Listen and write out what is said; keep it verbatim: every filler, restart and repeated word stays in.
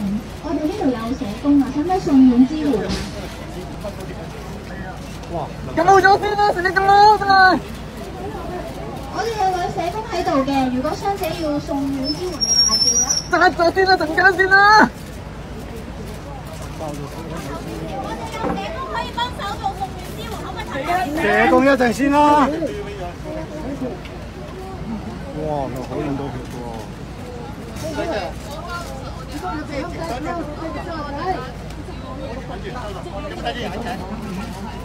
我哋呢度有社工啊，使唔使送院支援啊？ 哇！咁冇咗先啦，成日咁多真係。 我哋有位社工喺度嘅，如果傷者要送院支援，你嗌叫啦。 揸咗先啦，陣間先啦。 我哋有社工可以幫手做送院支援，可唔可以提供？ 社工一陣先啦。哇！又好用到血喎。有冇睇見眼鏡？